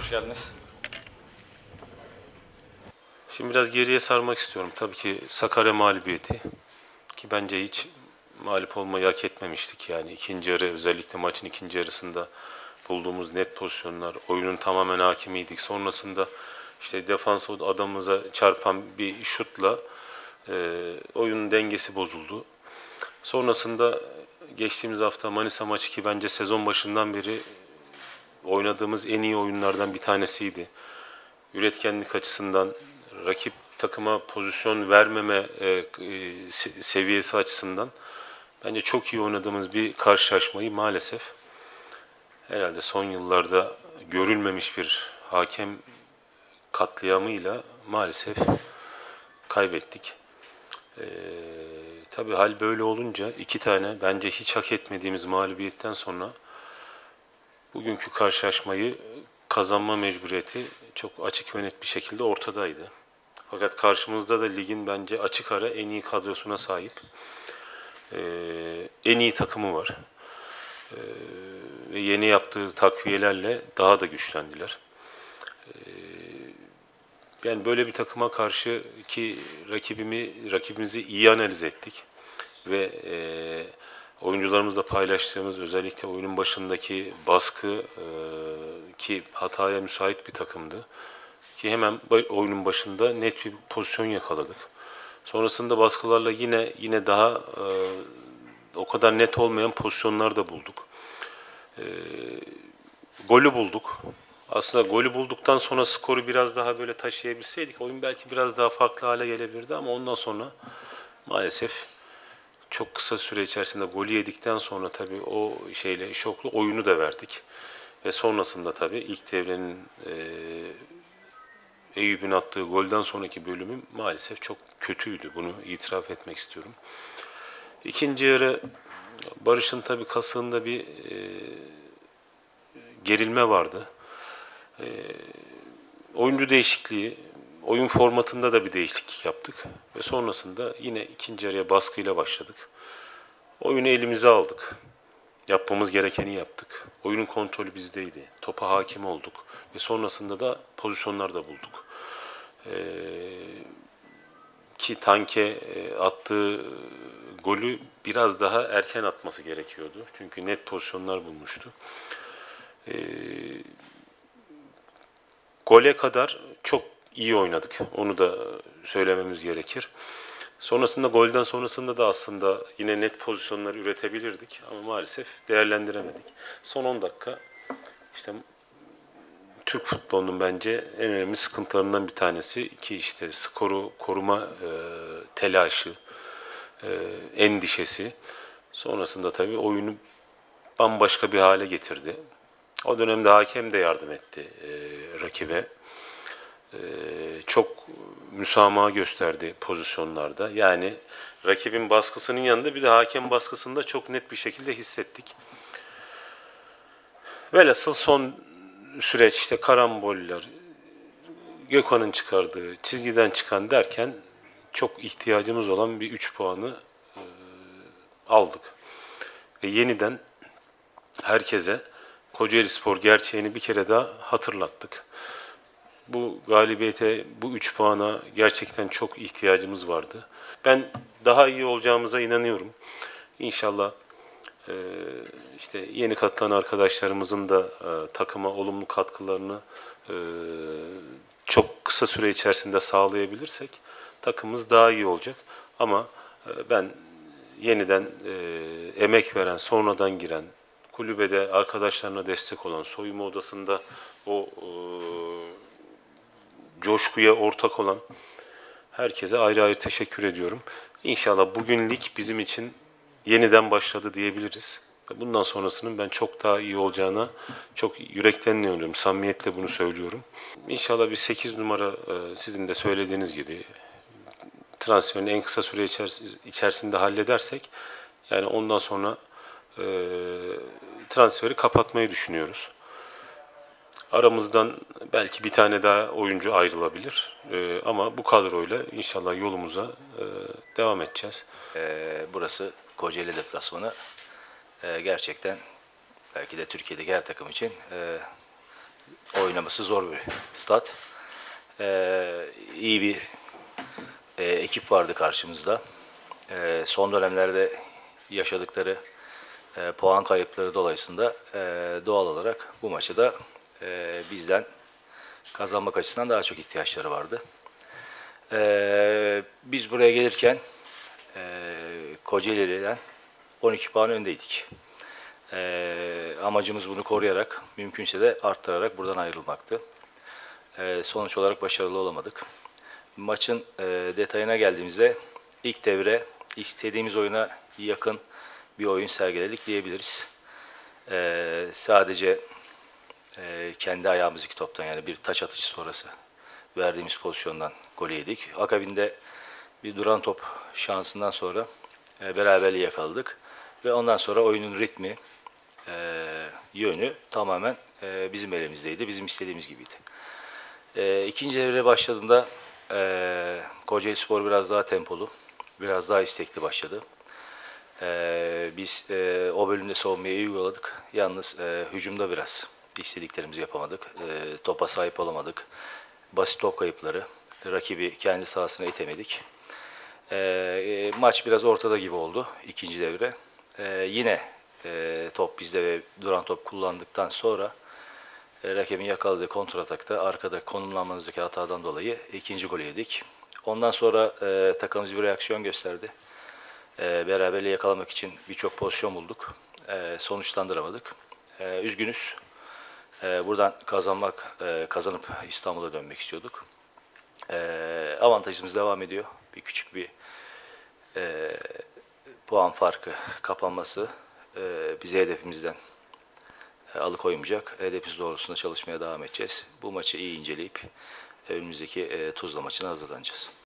Hoş geldiniz. Şimdi biraz geriye sarmak istiyorum. Tabii ki Sakarya mağlubiyeti ki bence hiç mağlup olmayı hak etmemiştik. Yani ikinci yarı, özellikle maçın ikinci yarısında bulduğumuz net pozisyonlar, oyunun tamamen hakimiydik. Sonrasında işte defans adamımıza çarpan bir şutla oyunun dengesi bozuldu. Sonrasında geçtiğimiz hafta Manisa maçı ki bence sezon başından beri oynadığımız en iyi oyunlardan bir tanesiydi. Üretkenlik açısından, rakip takıma pozisyon vermeme seviyesi açısından bence çok iyi oynadığımız bir karşılaşmayı maalesef herhalde son yıllarda görülmemiş bir hakem katliamıyla maalesef kaybettik. Tabii hal böyle olunca iki tane bence hiç hak etmediğimiz mağlubiyetten sonra bugünkü karşılaşmayı kazanma mecburiyeti çok açık ve net bir şekilde ortadaydı. Fakat karşımızda da ligin bence açık ara en iyi kadrosuna sahip, en iyi takımı var. Ve yeni yaptığı takviyelerle daha da güçlendiler. Yani böyle bir takıma karşı ki rakibimizi iyi analiz ettik ve oyuncularımızla paylaştığımız özellikle oyunun başındaki baskı ki hataya müsait bir takımdı. Ki hemen oyunun başında net bir pozisyon yakaladık. Sonrasında baskılarla yine daha o kadar net olmayan pozisyonlar da bulduk. Golü bulduk. Aslında golü bulduktan sonra skoru biraz daha böyle taşıyabilseydik oyun belki biraz daha farklı hale gelebilirdi ama ondan sonra maalesef çok kısa süre içerisinde golü yedikten sonra tabii o şoklu oyunu da verdik. Ve sonrasında tabii ilk devrenin Eyüp'ün attığı golden sonraki bölümü maalesef çok kötüydü. Bunu itiraf etmek istiyorum. İkinci yarı Barış'ın tabii kasığında bir gerilme vardı. Oyuncu değişikliği, oyun formatında da bir değişiklik yaptık. Ve sonrasında yine ikinci yarıya baskıyla başladık. Oyunu elimize aldık. Yapmamız gerekeni yaptık. Oyunun kontrolü bizdeydi. Topa hakim olduk. Ve sonrasında da pozisyonlar da bulduk. Ki Tanke attığı golü biraz daha erken atması gerekiyordu. Çünkü net pozisyonlar bulmuştu. Gole kadar çok iyi oynadık. Onu da söylememiz gerekir. Sonrasında golden sonrasında da aslında yine net pozisyonlar üretebilirdik ama maalesef değerlendiremedik. Son 10 dakika işte Türk futbolunun bence en önemli sıkıntılarından bir tanesi ki işte skoru koruma telaşı, endişesi sonrasında tabii oyunu bambaşka bir hale getirdi. O dönemde hakem de yardım etti rakibe. Çok müsamaha gösterdi pozisyonlarda. Yani rakibin baskısının yanında bir de hakem baskısını da çok net bir şekilde hissettik. Velhasıl son süreç işte karamboller, Gökhan'ın çıkardığı, çizgiden çıkan derken çok ihtiyacımız olan bir 3 puanı aldık. Ve yeniden herkese Kocaelispor gerçeğini bir kere daha hatırlattık. Bu galibiyete, bu 3 puana gerçekten çok ihtiyacımız vardı. Ben daha iyi olacağımıza inanıyorum. İnşallah işte yeni katılan arkadaşlarımızın da takıma olumlu katkılarını çok kısa süre içerisinde sağlayabilirsek takımımız daha iyi olacak. Ama ben yeniden emek veren, sonradan giren, kulübede arkadaşlarına destek olan, soyunma odasında o coşkuya ortak olan herkese ayrı ayrı teşekkür ediyorum. İnşallah bugün lig bizim için yeniden başladı diyebiliriz. Bundan sonrasının ben çok daha iyi olacağına çok yürekten inanıyorum. Samimiyetle bunu söylüyorum. İnşallah bir 8 numara sizin de söylediğiniz gibi transferini en kısa süre içerisinde halledersek yani ondan sonra transferi kapatmayı düşünüyoruz. Aramızdan belki bir tane daha oyuncu ayrılabilir. Ama bu kadroyla inşallah yolumuza devam edeceğiz. Burası Kocaeli deplasmanı. Gerçekten belki de Türkiye'deki her takım için oynaması zor bir stat. İyi bir ekip vardı karşımızda. Son dönemlerde yaşadıkları puan kayıpları dolayısıyla doğal olarak bu maçı da bizden kazanmak açısından daha çok ihtiyaçları vardı. Biz buraya gelirken Kocaeli'den 12 puan öndeydik. Amacımız bunu koruyarak, mümkünse de arttırarak buradan ayrılmaktı. Sonuç olarak başarılı olamadık. Maçın detayına geldiğimizde ilk devre istediğimiz oyuna yakın bir oyun sergiledik diyebiliriz. Sadece kendi ayağımızdaki toptan, yani bir taç atışı sonrası verdiğimiz pozisyondan gol yedik. Akabinde bir duran top şansından sonra beraberliği yakaladık. Ve ondan sonra oyunun ritmi, yönü tamamen bizim elimizdeydi. Bizim istediğimiz gibiydi. İkinci devre başladığında Kocaelispor biraz daha tempolu, biraz daha istekli başladı. Biz o bölümde savunmayı iyi uyguladık. Yalnız hücumda biraz istediklerimizi yapamadık. Topa sahip olamadık. Basit top kayıpları, rakibi kendi sahasına itemedik. Maç biraz ortada gibi oldu ikinci devre. Yine top bizde ve duran top kullandıktan sonra rakibin yakaladığı kontratakta arkada konumlanmanızdaki hatadan dolayı ikinci golü yedik. Ondan sonra takımımız bir reaksiyon gösterdi. Beraberliği yakalamak için birçok pozisyon bulduk. Sonuçlandıramadık. Üzgünüz. Buradan kazanıp İstanbul'a dönmek istiyorduk. Avantajımız devam ediyor. Küçük bir puan farkı kapanması bizi hedefimizden alıkoymayacak. Hedefimiz doğrultusunda çalışmaya devam edeceğiz. Bu maçı iyi inceleyip önümüzdeki Tuzla maçına hazırlanacağız.